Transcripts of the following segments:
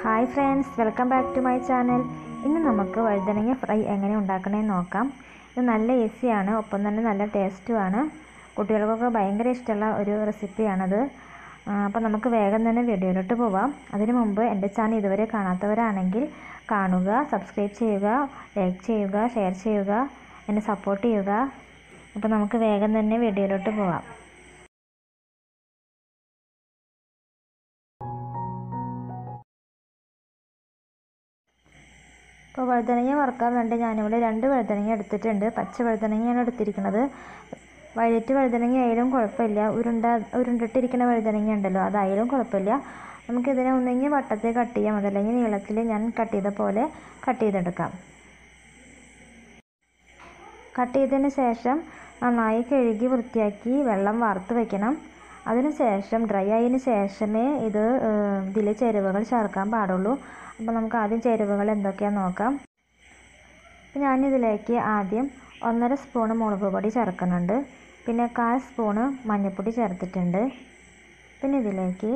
Hi friends, welcome back to my channel. ഇന്ന് നമുക്ക് വഴുതനങ്ങ ഫ്രൈ എങ്ങനെ ഉണ്ടാക്കണമെന്ന് നോക്കാം. ഇത് നല്ല ഈസിയാണ്, ഒപ്പം തന്നെ നല്ല ടേസ്റ്റുമാണ്. കുട്ടികൾക്കൊക്കെ ഭയങ്കര ഇഷ്ടമുള്ള ഒരു റെസിപ്പിയാണത്. അപ്പോൾ നമുക്ക് വേഗം തന്നെ വീഡിയോയിലോട്ട് പോവാം. അതിനു മുമ്പ് എൻ്റെ ചാനൽ ഇതുവരെ കാണാത്തവരാണെങ്കിൽ കാണുക, സബ്സ്ക്രൈബ് ചെയ്യുക, ലൈക്ക് ചെയ്യുക, ഷെയർ ചെയ്യുക, എന്നെ സപ്പോർട്ട് ചെയ്യുക. അപ്പോൾ നമുക്ക് വേഗം തന്നെ വീഡിയോയിലോട്ട് പോവാം. ഇപ്പോൾ വഴുതനങ്ങ വറുക്കാൻ വേണ്ടി ഞാനിവിടെ 2 വഴുതനങ്ങ എടുത്തിട്ടുണ്ട്. പച്ച വഴുതനങ്ങയാണ് എടുത്തിരിക്കുന്നത്. വയലറ്റ് വഴുതനങ്ങ ആയാലും കുഴപ്പമില്ല, ഉരുണ്ടിട്ടിരിക്കുന്ന വഴുതനങ്ങ ഉണ്ടല്ലോ, അതായാലും കുഴപ്പമില്ല. നമുക്കിതിനെ ഒന്നെങ്കിൽ വട്ടത്തിൽ കട്ട് ചെയ്യാം, അതല്ലെങ്കിൽ നീളത്തിൽ ഞാൻ കട്ട് ചെയ്ത പോലെ കട്ട് ചെയ്തെടുക്കാം. കട്ട് ചെയ്തതിന് ശേഷം നന്നായി കഴുകി വൃത്തിയാക്കി വെള്ളം വാർത്ത് വയ്ക്കണം. അതിന് ശേഷം ഡ്രൈ ആയതിന് ശേഷമേ ഇതിൽ ചേരുവകൾ ചേർക്കാൻ പാടുള്ളൂ. അപ്പോൾ നമുക്ക് ആദ്യം ചേരുവകൾ എന്തൊക്കെയാണെന്ന് നോക്കാം. ഞാനിതിലേക്ക് ആദ്യം 1.5 സ്പൂണ് മുളക് പൊടി ചേർക്കുന്നുണ്ട്. പിന്നെ 1/4 സ്പൂണ് മഞ്ഞൾപ്പൊടി ചേർത്തിട്ടുണ്ട്. പിന്നെ ഇതിലേക്ക്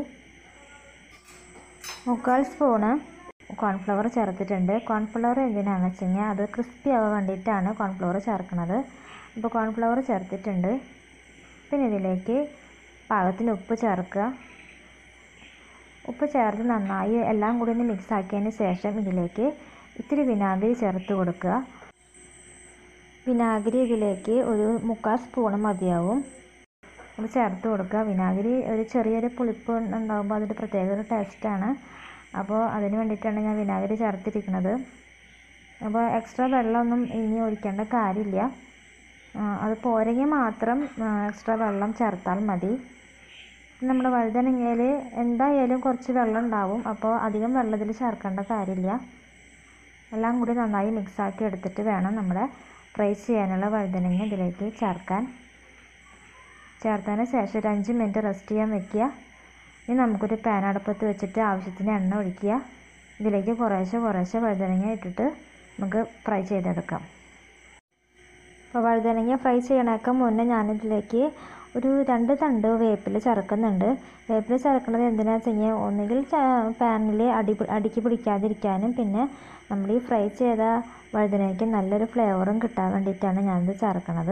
3/4 സ്പൂണ് കോൺഫ്ലവർ ചേർത്തിട്ടുണ്ട്. കോൺഫ്ലവർ എന്തിനാണെന്ന് വെച്ച് കഴിഞ്ഞാൽ അത് ക്രിസ്പി ആവാൻ വേണ്ടിയിട്ടാണ് കോൺഫ്ലവർ ചേർക്കുന്നത്. അപ്പോൾ കോൺഫ്ലവർ ചേർത്തിട്ടുണ്ട്. പിന്നെ ഇതിലേക്ക് പാകത്തിന് ഉപ്പ് ചേർക്കുക. ഉപ്പ് ചേർത്ത് നന്നായി എല്ലാം കൂടി ഒന്ന് മിക്സ് ആക്കിയതിന് ശേഷം ഇതിലേക്ക് ഇത്തിരി വിനാഗിരി ചേർത്ത് കൊടുക്കുക. വിനാഗിരി ഇതിലേക്ക് ഒരു 3/4 സ്പൂണ് മതിയാവും. അത് ചേർത്ത് കൊടുക്കുക. വിനാഗിരി ഒരു ചെറിയൊരു പുളിപ്പ് ഉണ്ടാകുമ്പോൾ അതൊരു പ്രത്യേക ഒരു ടേസ്റ്റാണ്. അപ്പോൾ അതിന് വേണ്ടിയിട്ടാണ് ഞാൻ വിനാഗിരി ചേർത്തിരിക്കുന്നത്. അപ്പോൾ എക്സ്ട്രാ വെള്ളമൊന്നും ഇനി ഒഴിക്കേണ്ട കാര്യമില്ല. അത് പോരെങ്കിൽ മാത്രം എക്സ്ട്രാ വെള്ളം ചേർത്താൽ മതി. നമ്മുടെ വഴുതനങ്ങയിൽ എന്തായാലും കുറച്ച് വെള്ളം ഉണ്ടാവും, അപ്പോൾ അധികം വെള്ളത്തിൽ ചേർക്കേണ്ട കാര്യമില്ല. എല്ലാം കൂടി നന്നായി മിക്സാക്കി എടുത്തിട്ട് വേണം നമ്മുടെ ഫ്രൈ ചെയ്യാനുള്ള വഴുതനങ്ങ ഇതിലേക്ക് ചേർക്കാൻ. ചേർത്തതിന് ശേഷം ഒരു 5 മിനിറ്റ് റെസ്റ്റ് ചെയ്യാൻ വെക്കുക. ഇനി നമുക്കൊരു പാൻ അടുപ്പത്ത് വെച്ചിട്ട് ആവശ്യത്തിന് എണ്ണ ഒഴിക്കുക. ഇതിലേക്ക് കുറേശ്ശെ വഴുതനങ്ങ ഇട്ടിട്ട് നമുക്ക് ഫ്രൈ ചെയ്തെടുക്കാം. അപ്പോൾ വഴുതനങ്ങ ഫ്രൈ ചെയ്യണേക്കാൾ മുന്നേ ഞാനിതിലേക്ക് ഒരു 2 തണ്ട് വേപ്പില ചേർക്കുന്നുണ്ട്. വേപ്പില ചേർക്കുന്നത് എന്തിനാണെന്ന് വെച്ച് കഴിഞ്ഞാൽ ഒന്നുകിൽ പാനിൽ അടിക്ക് പിടിക്കാതിരിക്കാനും പിന്നെ നമ്മൾ ഈ ഫ്രൈ ചെയ്ത വഴുതനയ്ക്ക് നല്ലൊരു ഫ്ലേവറും കിട്ടാൻ വേണ്ടിയിട്ടാണ് ഞാനിത് ചേർക്കുന്നത്.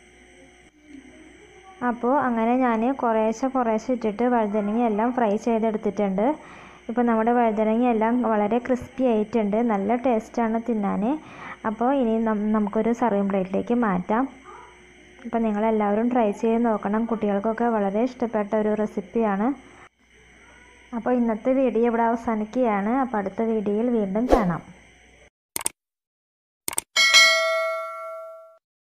അപ്പോൾ അങ്ങനെ ഞാൻ കുറേശ്ശെ ഇട്ടിട്ട് വഴുതനങ്ങ എല്ലാം ഫ്രൈ ചെയ്തെടുത്തിട്ടുണ്ട്. ഇപ്പോൾ നമ്മുടെ വഴുതനങ്ങ എല്ലാം വളരെ ക്രിസ്പി ആയിട്ടുണ്ട്, നല്ല ടേസ്റ്റാണ് തിന്നാൻ. അപ്പോൾ ഇനി നമുക്കൊരു സർവിങ് പ്ലേറ്റിലേക്ക് മാറ്റാം. അപ്പോൾ നിങ്ങളെല്ലാവരും ട്രൈ ചെയ്ത് നോക്കണം. കുട്ടികൾക്കൊക്കെ വളരെ ഇഷ്ടപ്പെട്ട ഒരു റെസിപ്പിയാണ്. അപ്പോൾ ഇന്നത്തെ വീഡിയോ ഇവിടെ അവസാനിക്കുകയാണ്. അപ്പോൾ അടുത്ത വീഡിയോയിൽ വീണ്ടും കാണാം.